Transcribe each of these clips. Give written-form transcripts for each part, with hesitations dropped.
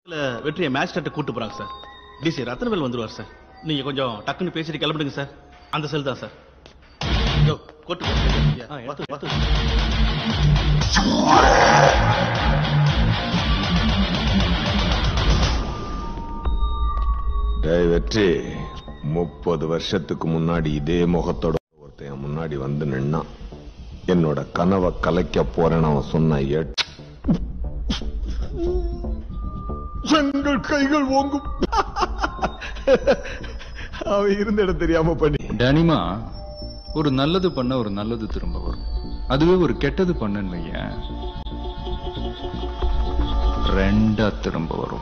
வெற்றியை மேட்ச் கட்ட கூட்டு போறாங்க சார். டிசி ரத்னவேல் வந்துருவார் சார். நீங்க கொஞ்சம் டக்குன்னு பேசிட்டு கிளம்பிடுங்க சார். அந்த செல் தான் சார். வெற்றி 30 வருஷத்துக்கு முன்னாடி இதே முகத்தோட ஒருத்தன் முன்னாடி வந்து நின்னா என்னோட கனவை கலைக்க போறேன்னு அவன் சொன்ன எங்கள் கைகள் ஓங்கும். அவன் இருந்த இடம் தெரியாம பண்ணி டனிமா ஒரு நல்லது பண்ண ஒரு நல்லது திரும்ப வரும். அதுவே ஒரு கெட்டது பண்ணன்னு வையேன், ரெண்டா திரும்ப வரும்.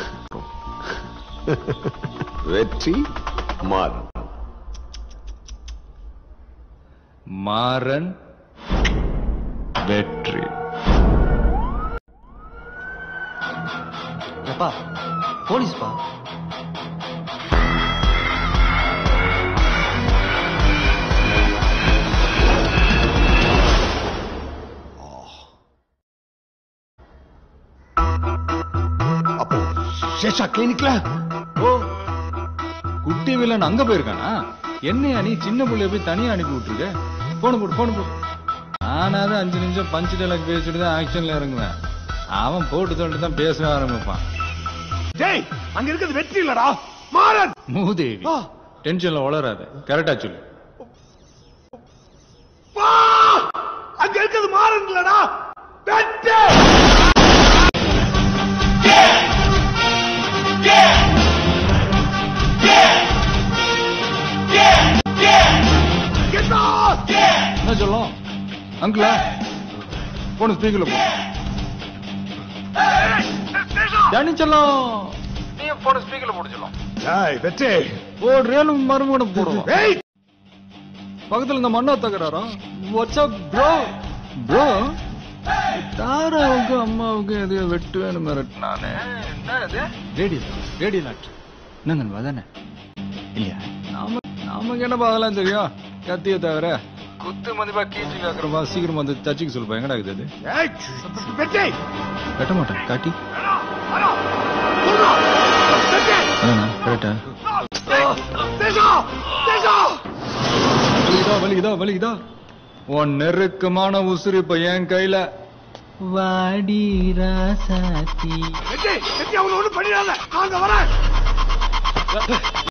வெற்றி மாறன் மாறன் வெற்றி. போலீஸ்பா அப்போ சேஷா கிளினிக்ல குட்டி வில்லன் அங்க போயிருக்கானா? என்னையா நீ சின்ன புள்ளைய போய் தனியா அனுப்பி விட்டுருக்க? போன போடு. நானாவது 5 நிமிஷம் பஞ்சு டைலாக் பேசிட்டு தான் ஆக்ஷன்ல இறங்குவேன். அவன் போட்டு தோண்டு தான் பேச ஆரம்பிப்பான். அங்க இருக்கிறது வெற்றி இல்லடா, மாறன். மூதேவி டென்ஷன்ல வளராத, கரெக்டா சொல்லு. அங்க இருக்கிறது மாறன் இல்லடா, வெற்றி. என்ன சொல்லும் அங்கிளா? போன ஸ்பீக்கர்ல போ. ஜானி சொல்லும், நீ போன ஸ்பீக்கர்ல போட சொல்லும். வெற்றி போடுறேன் மறுமூட போடுவோம். பக்கத்துல இந்த மண்ணா தகராறா? வாட்ஸ்அப் ப்ரோ ப்ரோ தாராவுக்கு அம்மாவுக்கு எதையோ வெட்டுவேன்னு மிரட்டினானே. ரேடியோ நாட் என்ன அதானே இல்லையா? நமக்கு என்னப்பா அதெல்லாம் தெரியும்? கத்திய தவிர குத்து மதிப்பா கீச்சு காக்குறப்பா. சீக்கிரம் வந்து தச்சுக்கு சொல்லுப்பா. எங்கடா இருக்குது கட்ட மாட்டேன் காட்டி கரெக்டா? வலிக்குதா? உன் நெருக்கமான உசுறு இப்ப என் கையில. வாடி ராசாத்தி. அவனை ஒண்ணு பண்ணிடாத, நாங்க வரேன்.